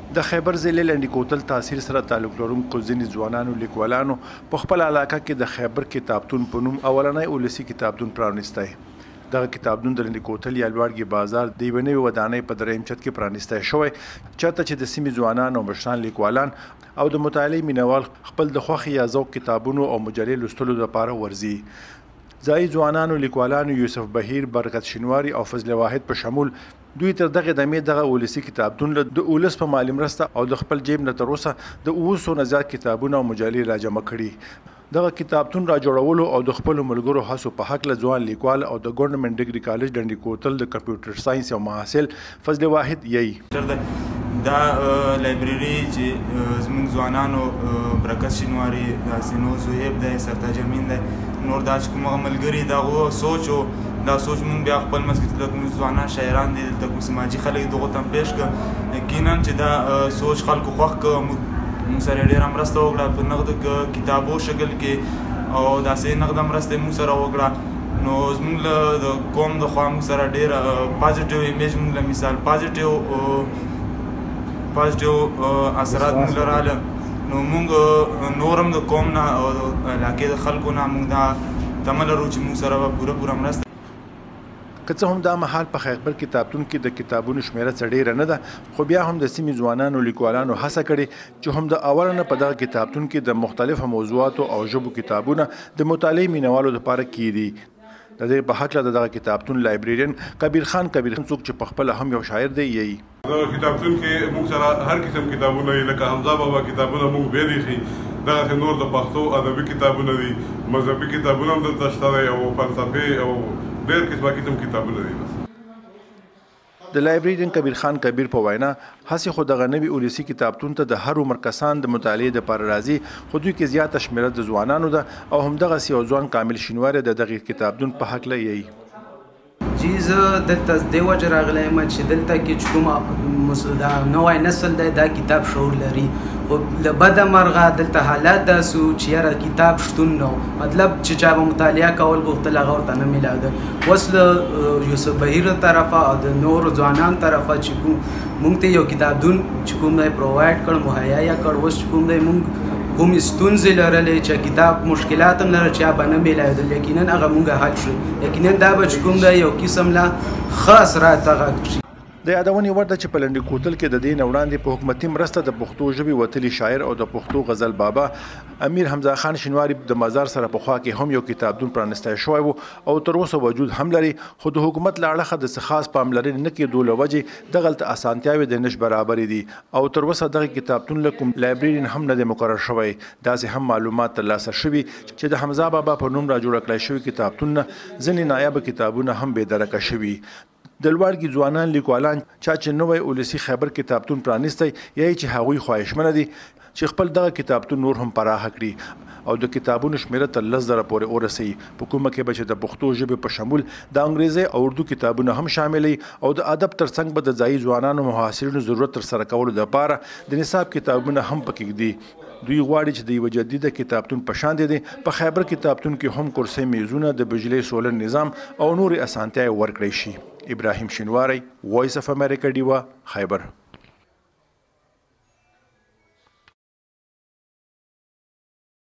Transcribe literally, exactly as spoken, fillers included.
د خیبر ضلع لنډي کوتل تحصیل سره تعلق لرونکو ځینې ځوانانو لیکوالانو په خپل علاقه کې د خیبر کتابتون په نوم اولنی ولسي کتابتون پرانیستی. دغه کتابتون د لنډي کوتل یا لوړګي بازار د یوې نوې ودانۍ په درېیم چت کې پرانیستی شوی، چېرته چې د سیمې ځوانان او مشران لیکوالان او د مطالعې مینوال خپل د خوښې یا ذوق کتابونو او مجلې لوستلو لپاره ورځي. ځایي ځوانانو لیکوالانو یوسف بهیر، برکت شینواري او فضل واحد په شمول دوی تر دغه دمې دغه ولسي کتابتون له د ولس په مالي مرسته او د خپل جیب نه تر اوسه د اوه سوه نه زیات کتابونه او مجلې راجمع کړي. دغه کتابتون را جوړولو او د خپلو ملګرو هڅو په هکله ځوان لیکوال او د ګورنمنټ ډګري کالج لنډي کوتل د کمپیوټر ساینس یو محصل فضل واحد یی دا لایبرري چې زموږ ځوانانو برکت شینواري، داسې نور زهیب دی، سرتاج امین دی، نور دا چې کوم ملګري د هغو سوچ و دا سوچ مونږ بیا خپل منځ کې دلته کوم ځوانان شاعران دي، دلته کوم سماجي خلک دي، هغو ته هم پېښ کړه. یقینا چې دا سوچ خلکو خوښ کړه، موږ سره یې ډېره مرسته وکړه په نقد کتابو شکل کې او داسې نقده مرسته یې موږ سره وکړه. نو زموږ له د قوم د خوا موږ سره ډېر پازیټیو ایمیج موږ له مثال پازیټیو پازیټیو اثرات موږ له راغله. نو موږ نور هم د قوم نه او د علاقې د خلکو نه موږ دا تمه لرو چې موږ سره به پوره پوره مرسته. که څه هم دا مهال په خیبر کتابتون کې د کتابونو شمیره څه ډېره نه ده، خو بیا هم د سیمې ځوانانو لیکوالانو هڅه کړې چې هم د اوله نه په دغه کتابتون کې د مختلفو موضوعاتو او ژبو کتابونه د مطالعې مینوالو لپاره کیږي. د دې په هکله د دغه کتابتون لایبریرین کبیر خان کبیر خان څوک چې په خپله هم یو شاعر دی یی دغه کتابتون کې موږ سره هر قسم کتابونه لکه حمزه بابا کتابونه موږ بیا لیکي، دغسې نور د پښتو ادبي کتابونه دي، مذهبي کتابونه هم دلته شته دی او فلسفې او ډېر قسمه قسم کتابونه دي. د لایبریرین کبیر خان کبیر په وینا هسې خو دغه نوي ولسي کتابتون ته د هر عمر کسان د مطالعې دپاره راځي، خو دوی کې زیاته شمېره د ځوانانو ده او همدغسې یو ځوان کامل شینواری د دغې کتابتون په هکله یی جی زه دلته دې وجه راغلی یم چې دلته کې چې کوم دا نوی نسل دی دا کتاب شعور لري، خو له بده مرغه دلته حالات داسې وو چې یاره کتاب شتون نه و، مطلب چې چا به مطالعه کول غوښتل هغه ورته نه میلاده. اوس له یوسف بهیر طرفه او د نورو ځوانانو طرفه چې کوم موږ ته یو کتابتون چې کوم دی پرووایډ کړ، مهیا یې کړ، اوس چې کوم دی موږ کوم ستونزې لرلې چې کتاب مشکلات هم لرل چې به نه میلاېدل، یقینا هغه مونږ حل شوې. یقینا دا به چې کوم دی یو قسم لا ښه اثرات هغه شي. د یادونې وړ ده چې په لنډي کوتل کې د دې نه وړاندې په حکومتي مرسته د پښتو ژبې وتلي شاعر او د پښتو غزل بابا امیر حمزه خان شینواري د مزار سره په خوا کې هم یو کتابتون پرانیستی شوی و او تر اوسه وجود هم لري، خو د حکومت له اړخه د څه خاص پاملرنې نه کېدو له وجې دغلته اسانتیاوې د نش برابرې دي او تر اوسه دغه کتابتون له کوم لایبریرین هم نه دی مقرر شوی. داسې هم معلومات ترلاسه شوي چې د حمزه بابا په نوم را جوړه کړی شوي کتابتون نه ځینې نایابه کتابونه هم بېدرکه شوي. د لوړګي ځوانان لیکوالان چا چې نوی ولسي خیبر کتابتون پرانیستی یی چې هغوی خواهشمنه دي چې خپل دغه کتابتون نور هم پراخه کړي او د کتابونو شمیره تر لس زره پورې ورسوي، په کومه کې به چې د پښتو ژبې په شمول د انګریزي او اردو کتابونه هم شاملوي او د ادب ترڅنګ به د ځایي ځوانانو محاصرینو ضرورت ترسره کولو دپاره د نصاب کتابونه هم پکې ږدي. دوی غواړي چې د یوه جدیده کتابتون په شان دی په خیبر کتابتون کې هم کرسۍ میزونه، د بجلۍ سولر نظام او نورې اسانتیاوې ورکړی شي. ابراهیم شینواری، وایس اف امریکا ډیوا، خیبر.